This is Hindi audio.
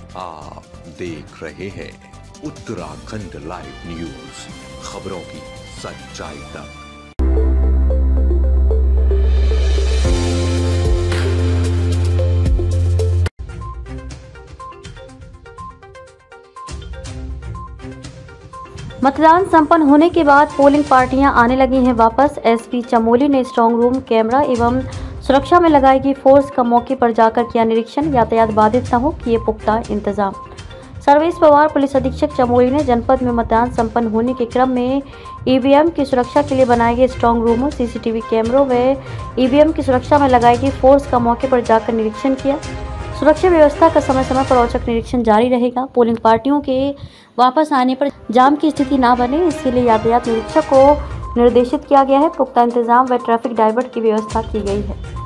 आप देख रहे हैं उत्तराखंड लाइव न्यूज, खबरों की सच्चाई तक। मतदान संपन्न होने के बाद पोलिंग पार्टियां आने लगी हैं वापस। एसपी चमोली ने स्ट्रांग रूम, कैमरा एवं सुरक्षा में लगाई गई फोर्स का मौके पर जाकर किया निरीक्षण। यातायात बाधित न हो किए पुख्ता इंतजाम। सर्वेश पवार पुलिस अधीक्षक चमोली ने जनपद में मतदान संपन्न होने के क्रम में ईवीएम की सुरक्षा के लिए बनाए गए स्ट्रांग रूमों, सीसीटीवी कैमरों व ईवीएम की सुरक्षा में लगाई गई फोर्स का मौके पर जाकर निरीक्षण किया। सुरक्षा व्यवस्था का समय समय पर औचक निरीक्षण जारी रहेगा। पोलिंग पार्टियों के वापस आने पर जाम की स्थिति न बने, इसके लिए यातायात निरीक्षक को निर्देशित किया गया है। पुख्ता इंतजाम व ट्रैफिक डाइवर्ट की व्यवस्था की गई है।